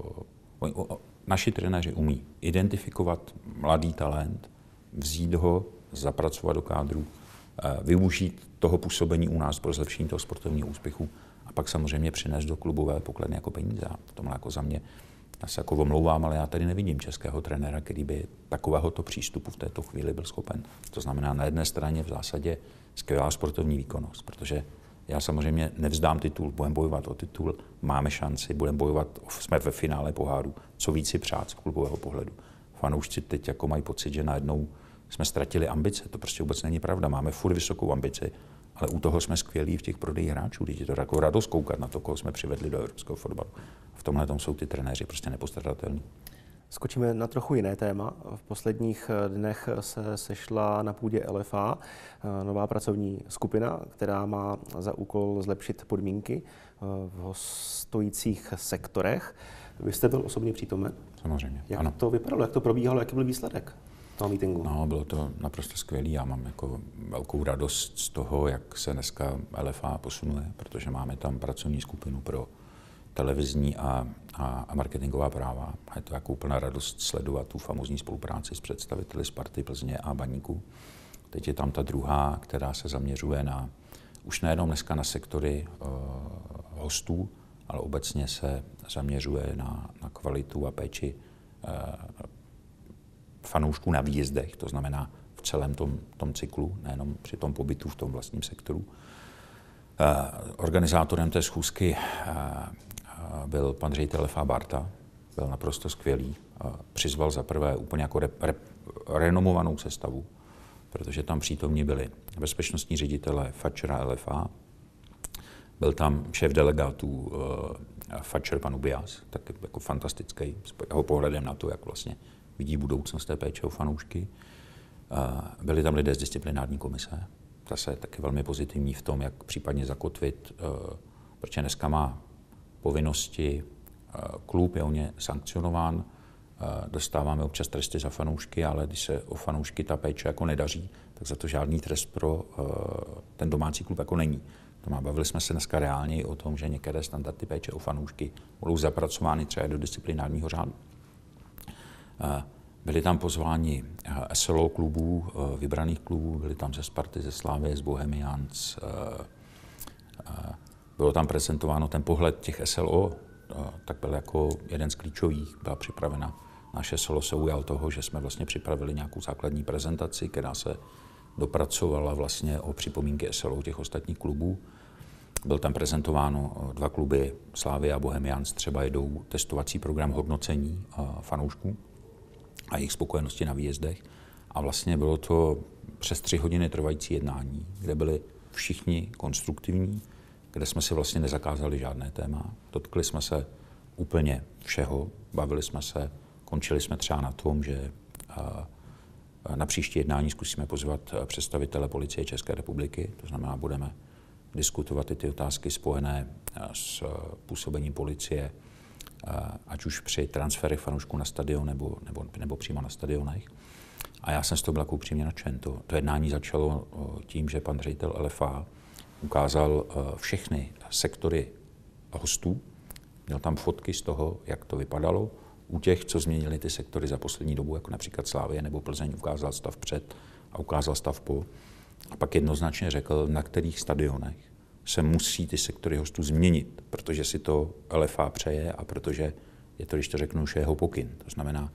naši trenéři umí identifikovat mladý talent, vzít ho, zapracovat do kádru, využít toho působení u nás pro zlepšení toho sportovního úspěchu a pak samozřejmě přinést do klubové pokladny jako peníze. A tomhle jako za mě, já se jako omlouvám, ale já tady nevidím českého trenéra, který by takovéhoto přístupu v této chvíli byl schopen. To znamená na jedné straně v zásadě skvělá sportovní výkonnost, protože já samozřejmě nevzdám titul, budeme bojovat o titul, máme šanci, budeme bojovat, jsme ve finále poháru, co víc si přát z klubového pohledu. Fanoušci teď jako mají pocit, že najednou jsme ztratili ambice, to prostě vůbec není pravda, máme furt vysokou ambici, ale u toho jsme skvělí v těch prodejích hráčů, když je to takovou radost koukat na to, koho jsme přivedli do evropského fotbalu. V tomhle tom jsou ty trenéři prostě nepostradatelní. Skočíme na trochu jiné téma. V posledních dnech se sešla na půdě LFA nová pracovní skupina, která má za úkol zlepšit podmínky v hostujících sektorech. Vy jste byl osobně přítomen? Samozřejmě, Jak ano. to vypadalo, jak to probíhalo, jaký byl výsledek toho meetingu? No, bylo to naprosto skvělý. Já mám jako velkou radost z toho, jak se dneska LFA posunuje, protože máme tam pracovní skupinu pro televizní a marketingová práva. A je to jako úplná radost sledovat tu famózní spolupráci s představiteli Sparty, Plzně a Baníku. Teď je tam ta druhá, která se zaměřuje na, už nejenom dneska na sektory hostů, ale obecně se zaměřuje na kvalitu a péči fanoušků na výjezdech, to znamená v celém tom cyklu, nejenom při tom pobytu v tom vlastním sektoru. Organizátorem té schůzky byl pan ředitel LFA Barta, byl naprosto skvělý. Přizval za prvé úplně jako renomovanou sestavu, protože tam přítomní byli bezpečnostní ředitelé Fatschera LFA, byl tam šéf delegátů Fatscher pan Ubias, tak jako fantastický, s jeho pohledem na to, jak vlastně vidí budoucnost té péče o fanoušky. Byli tam lidé z disciplinární komise, zase taky velmi pozitivní v tom, jak případně zakotvit, protože dneska má povinnosti, klub je o ně sankcionován, dostáváme občas tresty za fanoušky, ale když se o fanoušky ta péče jako nedaří, tak za to žádný trest pro ten domácí klub jako není. Bavili jsme se dneska reálně i o tom, že některé standardy péče o fanoušky budou zapracovány třeba do disciplinárního řádu. Byli tam pozváni SLO klubů, vybraných klubů, byli tam ze Sparty, ze Slávie, z Bohemians. Bylo tam prezentováno ten pohled těch SLO, tak byl jako jeden z klíčových, byla připravena. Naše SLO se ujal toho, že jsme vlastně připravili nějakou základní prezentaci, která se dopracovala vlastně o připomínky SLO těch ostatních klubů. Byl tam prezentováno 2 kluby, Slavia a Bohemians, třeba jedou testovací program hodnocení fanoušků a jejich spokojenosti na výjezdech. A vlastně bylo to přes 3 hodiny trvající jednání, kde byli všichni konstruktivní, kde jsme si vlastně nezakázali žádné téma. Dotkli jsme se úplně všeho, bavili jsme se, končili jsme třeba na tom, že na příští jednání zkusíme pozvat představitele Policie České republiky, to znamená, budeme diskutovat i ty otázky spojené s působením policie, ať už při transferech fanoušků na stadion nebo přímo na stadionech. A já jsem z toho byl jako upřímně nadšen. To jednání začalo tím, že pan ředitel LFA ukázal všechny sektory hostů, měl tam fotky z toho, jak to vypadalo. U těch, co změnili ty sektory za poslední dobu, jako například Slavie nebo Plzeň, ukázal stav před a ukázal stav po. A pak jednoznačně řekl, na kterých stadionech se musí ty sektory hostů změnit, protože si to LFA přeje a protože je to, když to řeknu, už jeho pokyn. To znamená,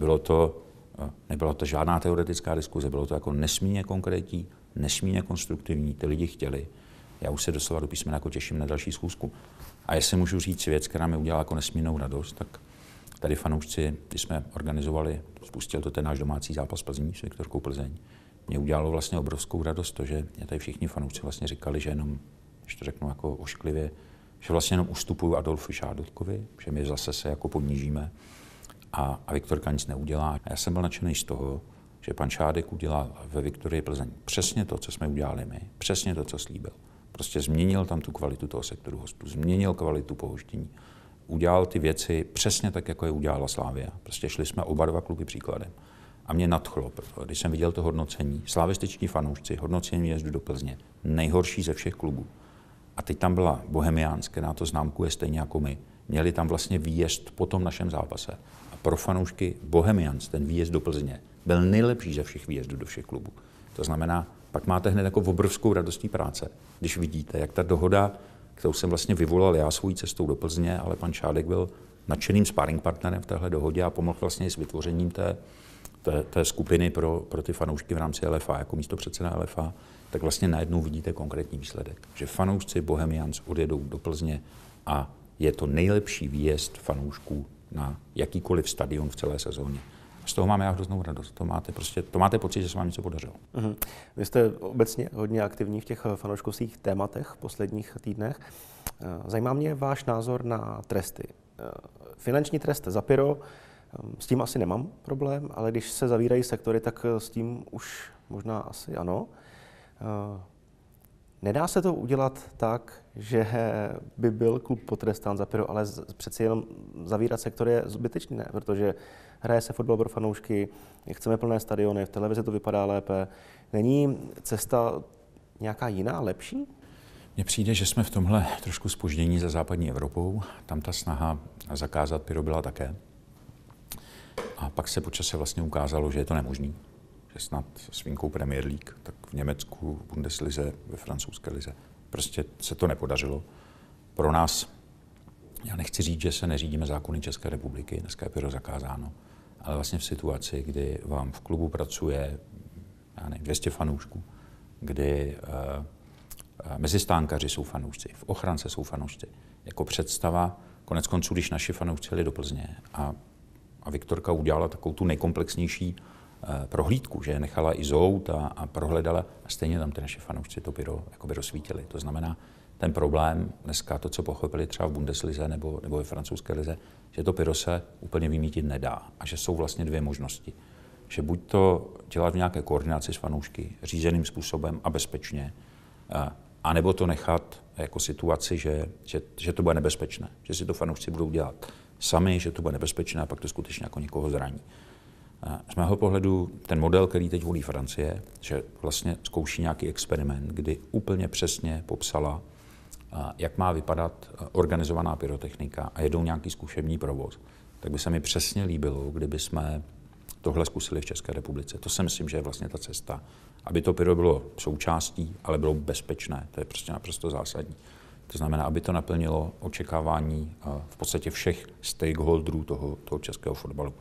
nebyla to žádná teoretická diskuze, bylo to jako nesmírně konkrétní, nesmírně konstruktivní, ty lidi chtěli. Já už se doslova do písmena jako těším na další schůzku. A jestli můžu říct věc, která mi udělala jako nesmírnou radost, tak tady fanoušci, když jsme organizovali, spustil to ten náš domácí zápas Plzní s Viktorkou Plzeň, mě udělalo vlastně obrovskou radost to, že mě tady všichni fanoušci vlastně říkali, že jenom, když to řeknu jako ošklivě, že vlastně jenom ustupuju Adolfu Šádotkovi, že my zase se jako ponížíme a Viktorka nic neudělá. A já jsem byl nadšený z toho, že pan Šádek udělal ve Viktorii Plzeň přesně to, co jsme udělali my, přesně to, co slíbil. Prostě změnil tam tu kvalitu toho sektoru hostů, změnil kvalitu pohoštění, udělal ty věci přesně tak, jako je udělala Slavia. Prostě šli jsme oba 2 kluby příkladem. A mě nadchlo, když jsem viděl to hodnocení, slavističtí fanoušci, hodnocení výjezdu do Plzně, nejhorší ze všech klubů. A teď tam byla Bohemians, která to známkuje stejně jako my. Měli tam vlastně výjezd po tom našem zápase. A pro fanoušky Bohemians ten výjezd do Plzně byl nejlepší ze všech výjezdů do všech klubů. To znamená, pak máte hned jako obrovskou radostí práce, když vidíte, jak ta dohoda, kterou jsem vlastně vyvolal já svou cestou do Plzně, ale pan Šádek byl nadšeným sparring partnerem v téhle dohodě a pomohl vlastně s vytvořením té skupiny pro ty fanoušky v rámci LFA, jako místopředseda LFA, tak vlastně najednou vidíte konkrétní výsledek, že fanoušci Bohemians odjedou do Plzně a je to nejlepší výjezd fanoušků na jakýkoliv stadion v celé sezóně. Z toho mám já hroznou radost. To máte pocit, že se vám něco podařilo. Vy jste obecně hodně aktivní v těch fanouškovských tématech v posledních týdnech. Zajímá mě váš názor na tresty. Finanční trest za pyro, s tím asi nemám problém, ale když se zavírají sektory, tak s tím už možná asi ano. Nedá se to udělat tak, že by byl klub potrestán za pyro, ale přeci jenom zavírat sektor je zbytečné, protože hraje se fotbal pro fanoušky, chceme plné stadiony, v televizi to vypadá lépe. Není cesta nějaká jiná, lepší? Mně přijde, že jsme v tomhle trošku zpoždění za západní Evropou. Tam ta snaha zakázat pyro byla také. A pak se po čase vlastně ukázalo, že je to nemožný. Že snad s výjimkou Premier League, tak v Německu, v Bundeslize, ve francouzské lize. Prostě se to nepodařilo. Pro nás, já nechci říct, že se neřídíme zákony České republiky, dneska je pyro zakázáno, ale vlastně v situaci, kdy vám v klubu pracuje 200 fanoušků, kdy mezi stánkaři jsou fanoušci, v ochrance jsou fanoušci. Jako představa, konec konců, když naši fanoušci jeli do Plzně a Viktorka udělala takovou tu nejkomplexnější prohlídku, že je nechala i zout a prohledala a stejně tam ty naši fanoušci to pyro jakoby rozsvítili. To znamená, ten problém dneska, to, co pochopili třeba v Bundeslize nebo ve francouzské lize, že to pyro se úplně vymítit nedá a že jsou vlastně dvě možnosti. Že buď to dělat v nějaké koordinaci s fanoušky, řízeným způsobem a bezpečně, anebo to nechat jako situaci, že to bude nebezpečné, že si to fanoušci budou dělat sami, že to bude nebezpečné a pak to skutečně jako někoho zraní. Z mého pohledu ten model, který teď volí Francie, že vlastně zkouší nějaký experiment, kdy úplně přesně popsala, jak má vypadat organizovaná pyrotechnika a jedou nějaký zkušební provoz, tak by se mi přesně líbilo, kdyby jsme tohle zkusili v České republice. To si myslím, že je vlastně ta cesta, aby to pyro bylo součástí, ale bylo bezpečné. To je prostě naprosto zásadní. To znamená, aby to naplnilo očekávání v podstatě všech stakeholderů toho českého fotbalu.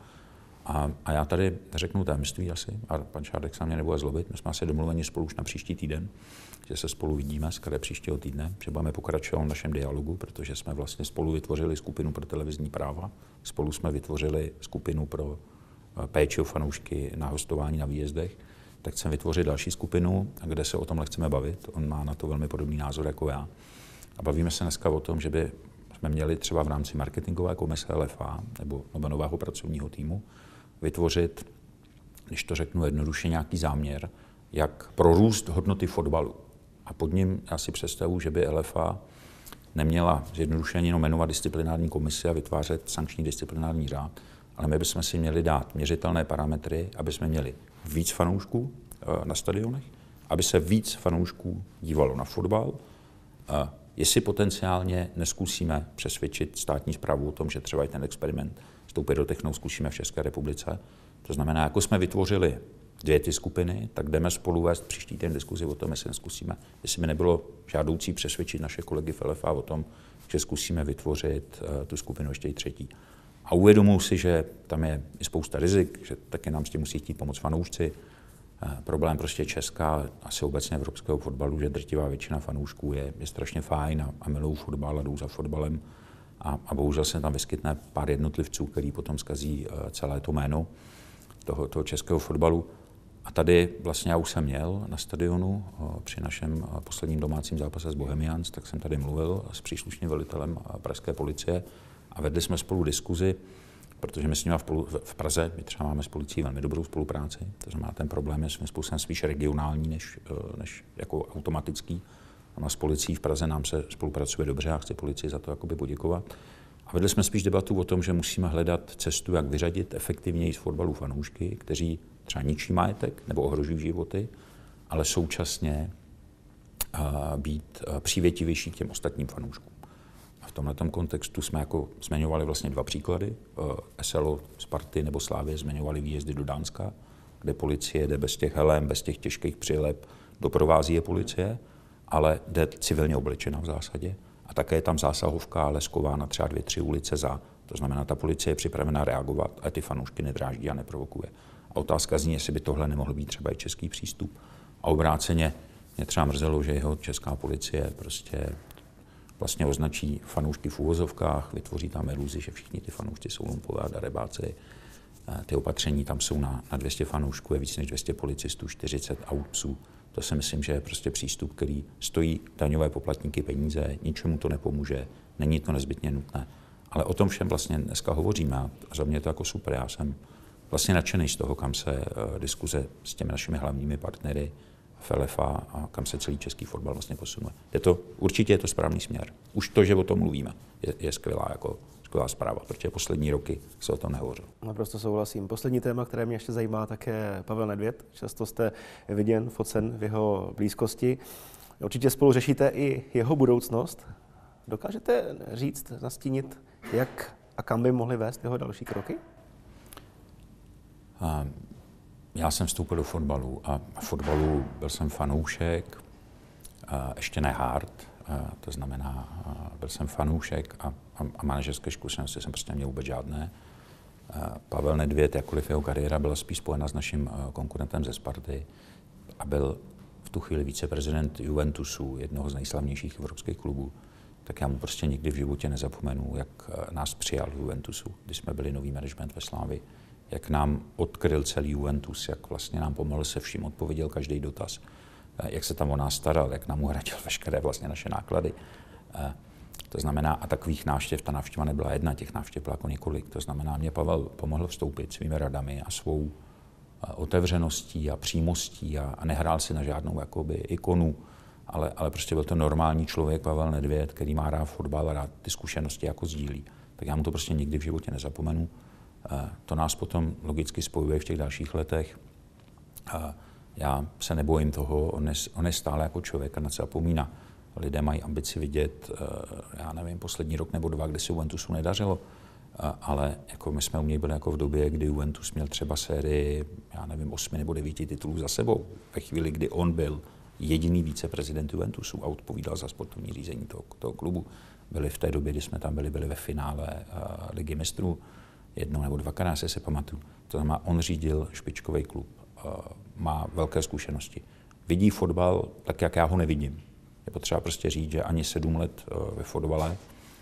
A já tady řeknu tajemství asi, a pan Šádek se mě nebude zlobit, my jsme asi domluveni spolu už na příští týden, že se spolu vidíme z příštího týdne, že budeme pokračovat v našem dialogu, protože jsme vlastně spolu vytvořili skupinu pro televizní práva, spolu jsme vytvořili skupinu pro péči o fanoušky na hostování na výjezdech, tak chceme vytvořit další skupinu, kde se o tomhle chceme bavit. On má na to velmi podobný názor jako já. A bavíme se dneska o tom, že by jsme měli třeba v rámci marketingové komise LFA nebo nového pracovního týmu vytvořit, když to řeknu jednoduše, nějaký záměr, jak prorůst hodnoty fotbalu. A pod ním já si představu, že by LFA neměla zjednodušeně jenom jmenovat disciplinární komisi a vytvářet sankční disciplinární řád, ale my bychom si měli dát měřitelné parametry, aby jsme měli víc fanoušků na stadionech, aby se víc fanoušků dívalo na fotbal, jestli potenciálně neskusíme přesvědčit státní správu o tom, že třeba i ten experiment s tou pyrotechnou zkusíme v České republice. To znamená, jako jsme vytvořili dvě ty skupiny, tak jdeme spolu vést příští týden diskuzi o tom, jestli neskusíme, jestli by nebylo žádoucí přesvědčit naše kolegy v LFA o tom, že zkusíme vytvořit tu skupinu ještě i třetí. A uvědomuji si, že tam je i spousta rizik, že taky nám s tím musí chtít pomoct fanoušci. Problém prostě Česka, asi obecně evropského fotbalu, že drtivá většina fanoušků je strašně fajn a milují fotbal a jdou za fotbalem. A bohužel se tam vyskytne pár jednotlivců, který potom zkazí celé to jméno toho českého fotbalu. A tady vlastně já už jsem měl na stadionu při našem posledním domácím zápase s Bohemians, tak jsem tady mluvil s příslušným velitelem pražské policie a vedli jsme spolu diskuzi, protože my s nimi v Praze, my třeba máme s policií velmi dobrou spolupráci, to znamená, ten problém je svým způsobem spíš regionální než jako automatický. A s policií v Praze nám se spolupracuje dobře a chci policii za to jakoby poděkovat. A vedli jsme spíš debatu o tom, že musíme hledat cestu, jak vyřadit efektivněji z fotbalu fanoušky, kteří třeba ničí majetek nebo ohrožují životy, ale současně být přívětivější k těm ostatním fanouškům. A v tomto kontextu jsme jako zmiňovali vlastně dva příklady. SLO Sparty nebo Slávie zmiňovali výjezdy do Dánska, kde policie jde bez těch helem, bez těch těžkých přilep, doprovází je policie, ale jde civilně oblečena v zásadě. A také je tam zásahovka lesková na třeba 2-3 ulice za. To znamená, ta policie je připravena reagovat a ty fanoušky nedráždí a neprovokuje. A otázka zní, jestli by tohle nemohl být třeba i český přístup. A obráceně mě třeba mrzelo, že jeho česká policie prostě vlastně označí fanoušky v uvozovkách, vytvoří tam iluzi, že všichni ty fanoušci jsou lumpové a darebáci. Ty opatření tam jsou na 200 fanoušků, je víc než 200 policistů, 40 aut psů. To si myslím, že je prostě přístup, který stojí daňové poplatníky peníze, ničemu to nepomůže, není to nezbytně nutné. Ale o tom všem vlastně dneska hovoříme a za mě je to jako super. Já jsem vlastně nadšený z toho, kam se diskuze s těmi našimi hlavními partnery FLFA a kam se celý český fotbal vlastně posunuje. Určitě je to správný směr. Už to, že o tom mluvíme, je skvělá zpráva, protože poslední roky se o tom nehovořilo. Naprosto souhlasím. Poslední téma, které mě ještě zajímá, tak je Pavel Nedvěd. Často jste viděn, focen v jeho blízkosti. Určitě spolu řešíte i jeho budoucnost. Dokážete říct, nastínit, jak a kam by mohly vést jeho další kroky? Já jsem vstoupil do fotbalu a v fotbalu byl jsem fanoušek, ještě ne hard, to znamená, byl jsem fanoušek a manažerské zkušenosti jsem prostě neměl vůbec žádné. Pavel Nedvěd, jakkoliv jeho kariéra byla spíš spojena s naším konkurentem ze Sparty a byl v tu chvíli viceprezident Juventusu, jednoho z nejslavnějších evropských klubů, tak já mu prostě nikdy v životě nezapomenu, jak nás přijal v Juventusu, když jsme byli nový management ve Slavii, jak nám odkryl celý Juventus, jak vlastně nám pomohl se vším, odpověděl každý dotaz, jak se tam o nás staral, jak nám uhradil veškeré vlastně naše náklady. To znamená, a takových návštěv, ta návštěva nebyla jedna, těch návštěv bylo jako několik. To znamená, mě Pavel pomohl vstoupit svými radami a svou otevřeností a přímostí a nehrál si na žádnou jakoby ikonu, ale prostě byl to normální člověk, Pavel Nedvěd, který má rád fotbal a rád ty zkušenosti jako sdílí. Tak já mu to prostě nikdy v životě nezapomenu. To nás potom logicky spojuje v těch dalších letech. Já se nebojím toho, on je stále jako člověk a nezapomíná. Lidé mají ambici vidět, já nevím, poslední rok nebo dva, kdy se Juventusu nedařilo, ale jako my jsme u něj byli jako v době, kdy Juventus měl třeba sérii, já nevím, 8 nebo 9 titulů za sebou. Ve chvíli, kdy on byl jediný viceprezident Juventusu a odpovídal za sportovní řízení toho klubu. Byli v té době, kdy jsme tam byli ve finále Ligy mistrů, jednou nebo dvakrát se pamatuju. To znamená, on řídil špičkový klub, má velké zkušenosti. Vidí fotbal tak, jak já ho nevidím. Je potřeba prostě říct, že ani 7 let ve fotbale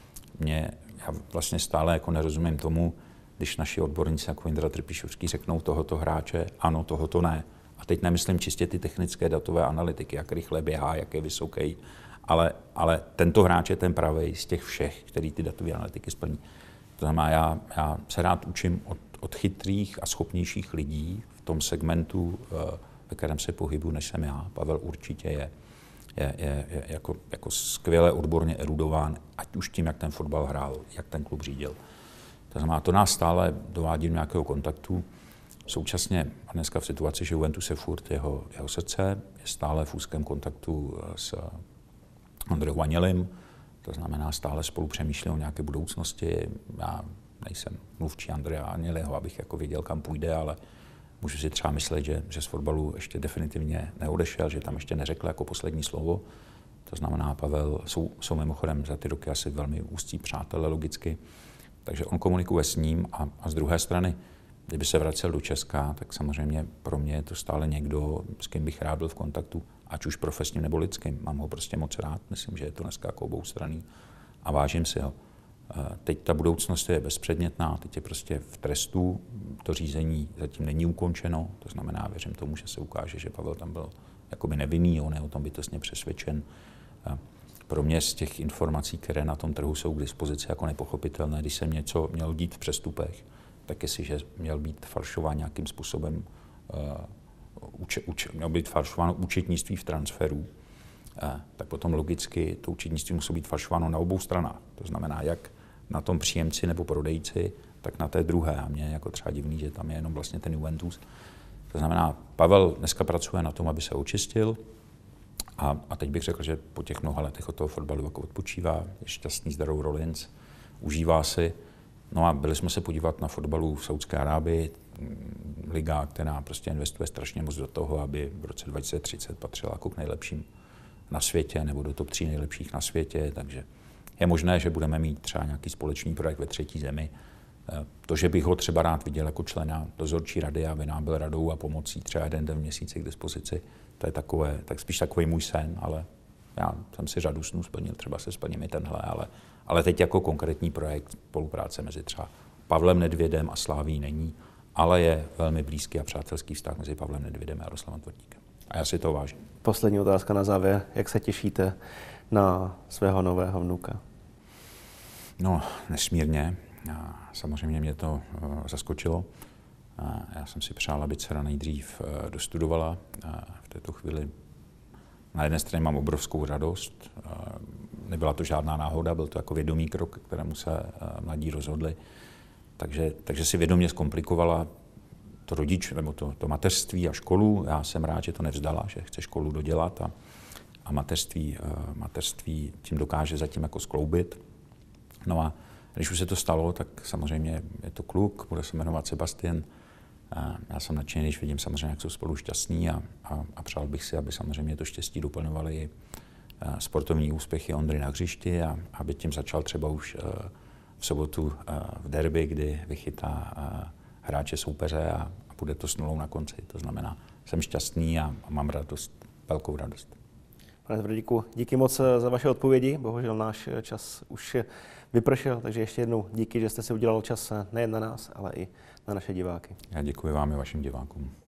já vlastně stále jako nerozumím tomu, když naši odborníci jako Indra Trpišovský řeknou tohoto hráče, ano, tohoto ne. A teď nemyslím čistě ty technické datové analytiky, jak rychle běhá, jak je vysoký, ale tento hráč je ten pravej z těch všech, který ty datové analytiky splní. To znamená, já se rád učím od chytrých a schopnějších lidí v tom segmentu, ve kterém se pohybuju, než jsem já. Pavel určitě je jako skvěle odborně erudován, ať už tím, jak ten fotbal hrál, jak ten klub řídil. To znamená, to nás stále dovádí do nějakého kontaktu. Současně dneska v situaci, že Juventus je furt jeho srdce, je stále v úzkém kontaktu s Andreou Vanělim, to znamená, stále spolu přemýšlí o nějaké budoucnosti. Já nejsem mluvčí Andrea Vaněliho, abych jako věděl, kam půjde, ale můžu si třeba myslet, že z fotbalu ještě definitivně neodešel, že tam ještě neřekl jako poslední slovo. To znamená, Pavel jsou mimochodem za ty roky asi velmi úzcí přátelé logicky, takže on komunikuje s ním a z druhé strany, kdyby se vracel do Česka, tak samozřejmě pro mě je to stále někdo, s kým bych rád byl v kontaktu, ať už profesním nebo lidským. Mám ho prostě moc rád, myslím, že je to dneska jako oboustranný a vážím si ho. Teď ta budoucnost je bezpředmětná, teď je prostě v trestu, to řízení zatím není ukončeno, to znamená, věřím tomu, že se ukáže, že Pavel tam byl jakoby nevinný, on je o tom bytostně přesvědčen. Pro mě z těch informací, které na tom trhu jsou k dispozici jako nepochopitelné, když jsem něco měl dít v přestupech, tak jestliže měl být falšován nějakým způsobem, měl být falšováno účetnictví v transferu, tak potom logicky to účetnictví musí být falšováno na obou stranách. To znamená, jak na tom příjemci nebo prodejci, tak na té druhé. A mě je jako třeba divný, že tam je jenom vlastně ten Juventus. To znamená, Pavel dneska pracuje na tom, aby se očistil. A teď bych řekl, že po těch mnoha letech od toho fotbalu jako odpočívá, je šťastný, zdravou Rollins, užívá si. No a byli jsme se podívat na fotbalu v Saúdské Arábii, liga, která prostě investuje strašně moc do toho, aby v roce 2030 patřila jako k nejlepším na světě nebo do top 3 nejlepších na světě, takže je možné, že budeme mít třeba nějaký společný projekt ve třetí zemi. To, že bych ho třeba rád viděl jako člena dozorčí rady, aby nám byl radou a pomocí třeba jeden den v měsíci k dispozici, to je tak spíš takový můj sen, ale já jsem si řadu snů splnil, třeba se splním i tenhle, ale teď jako konkrétní projekt spolupráce mezi třeba Pavlem Nedvědem a Slavií není ale je velmi blízký a přátelský vztah mezi Pavlem Nedvědem a Jaroslavem Tvrdíkem. A já si to vážím. Poslední otázka na závěr. Jak se těšíte na svého nového vnuka? No, nesmírně. Samozřejmě mě to zaskočilo. Já jsem si přál, aby dcera nejdřív dostudovala. V této chvíli na jedné straně mám obrovskou radost. Nebyla to žádná náhoda, byl to jako vědomý krok, kterému se mladí rozhodli. Takže si vědomě zkomplikovala to rodič, nebo to mateřství a školu. Já jsem rád, že to nevzdala, že chce školu dodělat a mateřství tím dokáže zatím jako skloubit. No a když už se to stalo, tak samozřejmě je to kluk, bude se jmenovat Sebastian. Já jsem nadšený, když vidím samozřejmě, jak jsou spolu šťastní a přál bych si, aby samozřejmě to štěstí doplňovaly i sportovní úspěchy Ondry na hřišti a aby tím začal třeba už v sobotu v derby, kdy vychytá hráče soupeře a bude to s nulou na konci. To znamená, jsem šťastný a mám radost, velkou radost. Pane Tvrdíku, díky moc za vaše odpovědi. Bohužel náš čas už vypršel, takže ještě jednou díky, že jste si udělal čas nejen na nás, ale i na naše diváky. Já děkuji vám i vašim divákům.